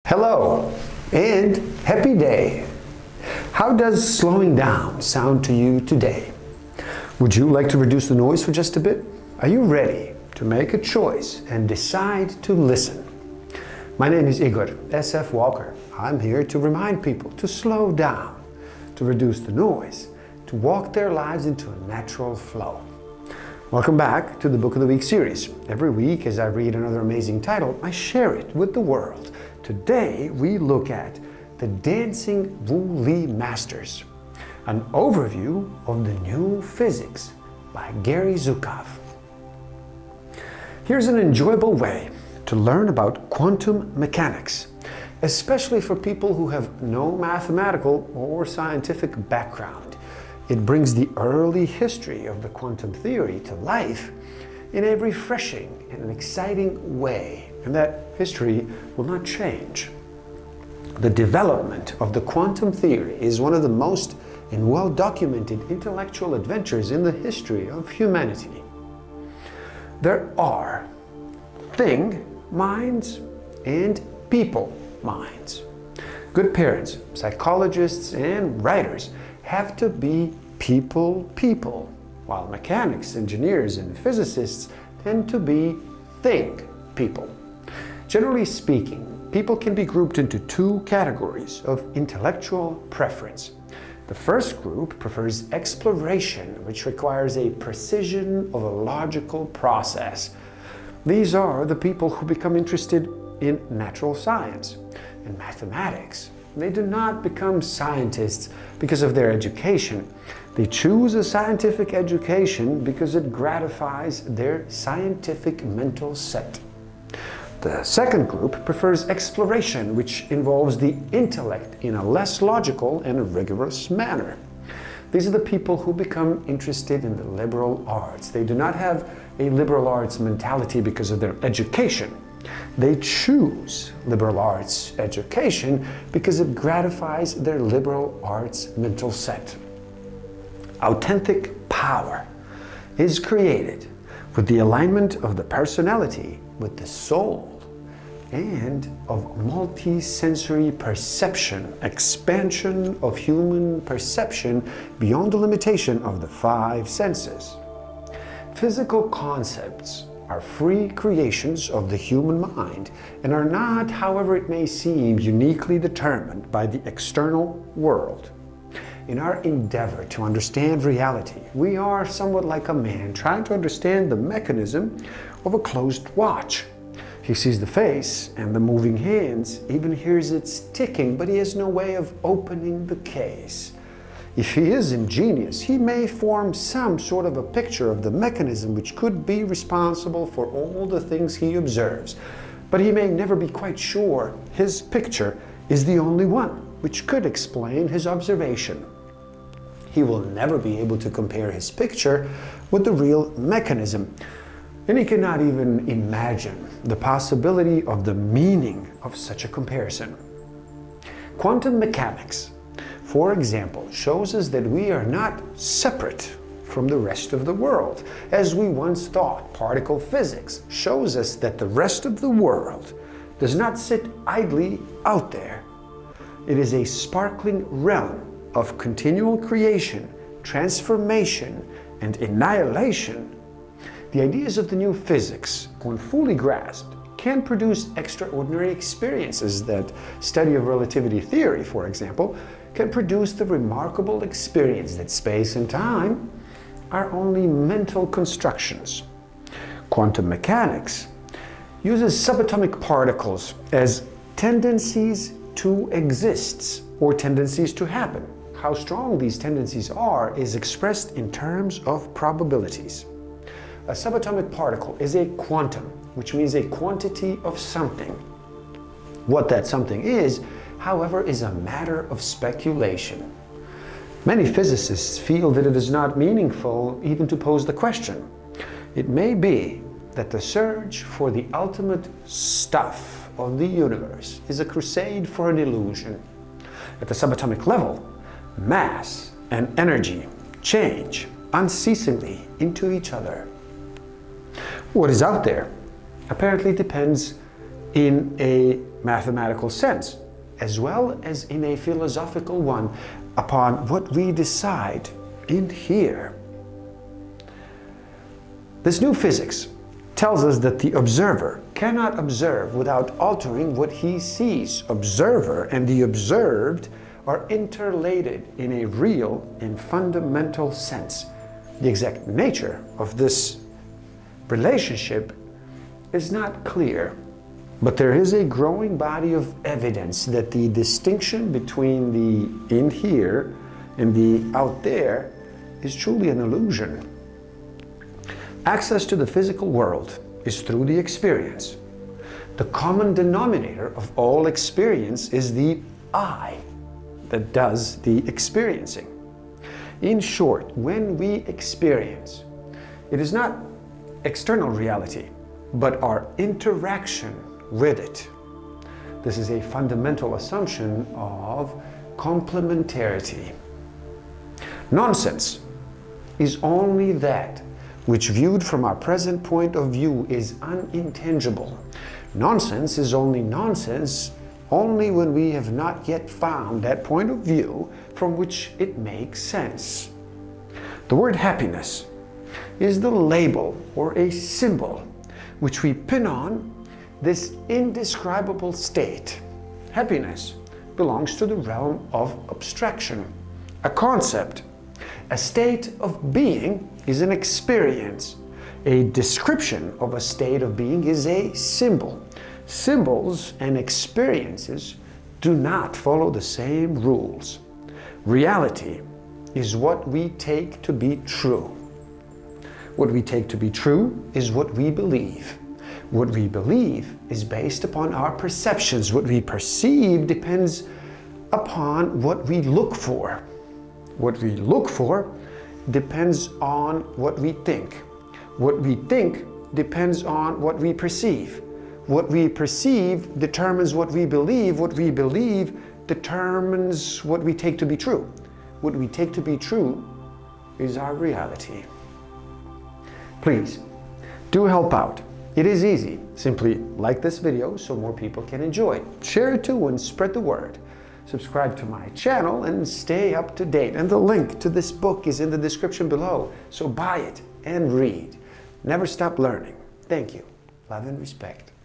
Hello and happy day. How does slowing down sound to you today? Would you like to reduce the noise for just a bit? Are you ready to make a choice and decide to listen? My name is Igor SF Walker. I'm here to remind people to slow down, to reduce the noise, to walk their lives into a natural flow. Welcome back to the Book of the Week series. Every week as I read another amazing title, I share it with the world. Today we look at The Dancing Wu-Li Masters, an overview of the new physics by Gary Zukav. Here's an enjoyable way to learn about quantum mechanics, especially for people who have no mathematical or scientific background. It brings the early history of the quantum theory to life in a refreshing and exciting way, and that history will not change. The development of the quantum theory is one of the most and well-documented intellectual adventures in the history of humanity. There are thing minds and people minds. Good parents, psychologists, and writers have to be people, while mechanics, engineers, and physicists tend to be thing people. Generally speaking, people can be grouped into two categories of intellectual preference. The first group prefers exploration, which requires a precision of a logical process. These are the people who become interested in natural science and mathematics. They do not become scientists because of their education. They choose a scientific education because it gratifies their scientific mental set. The second group prefers exploration, which involves the intellect in a less logical and rigorous manner. These are the people who become interested in the liberal arts. They do not have a liberal arts mentality because of their education. They choose liberal arts education because it gratifies their liberal arts mental set. Authentic power is created with the alignment of the personality with the soul and of multi-sensory perception, expansion of human perception beyond the limitation of the five senses. Physical concepts are free creations of the human mind and are not, however it may seem, uniquely determined by the external world. In our endeavor to understand reality, we are somewhat like a man trying to understand the mechanism of a closed watch. He sees the face and the moving hands, even hears its ticking, but he has no way of opening the case. If he is ingenious, he may form some sort of a picture of the mechanism which could be responsible for all the things he observes, but he may never be quite sure his picture is the only one which could explain his observation. He will never be able to compare his picture with the real mechanism, and he cannot even imagine the possibility of the meaning of such a comparison. Quantum mechanics, for example, shows us that we are not separate from the rest of the world, as we once thought. Particle physics shows us that the rest of the world does not sit idly out there. It is a sparkling realm of continual creation, transformation, and annihilation. The ideas of the new physics, when fully grasped, can produce extraordinary experiences. That study of relativity theory, for example, can produce the remarkable experience that space and time are only mental constructions. Quantum mechanics uses subatomic particles as tendencies to exist or tendencies to happen. How strong these tendencies are is expressed in terms of probabilities. A subatomic particle is a quantum, which means a quantity of something. What that something is, however, is a matter of speculation. Many physicists feel that it is not meaningful even to pose the question. It may be that the search for the ultimate stuff of the universe is a crusade for an illusion. At the subatomic level, mass and energy change unceasingly into each other. What is out there apparently depends in a mathematical sense, as well as in a philosophical one, upon what we decide in here. This new physics tells us that the observer cannot observe without altering what he sees. Observer and the observed are interrelated in a real and fundamental sense. The exact nature of this relationship is not clear, but there is a growing body of evidence that the distinction between the in here and the out there is truly an illusion. Access to the physical world is through the experience. The common denominator of all experience is the I that does the experiencing. In short, when we experience, it is not external reality, but our interaction with it. This is a fundamental assumption of complementarity. Nonsense is only that which, viewed from our present point of view, is unintelligible. Nonsense is only nonsense only when we have not yet found that point of view from which it makes sense. The word happiness is the label or a symbol which we pin on this indescribable state. Happiness belongs to the realm of abstraction, a concept. A state of being is an experience. A description of a state of being is a symbol. Symbols and experiences do not follow the same rules. Reality is what we take to be true. What we take to be true is what we believe. What we believe is based upon our perceptions. What we perceive depends upon what we look for. What we look for depends on what we think. What we think depends on what we perceive. What we perceive determines what we believe. What we believe determines what we take to be true. What we take to be true is our reality. Please, do help out. It is easy. Simply like this video so more people can enjoy it. Share it too and spread the word. Subscribe to my channel and stay up to date. And the link to this book is in the description below. So buy it and read. Never stop learning. Thank you. Love and respect.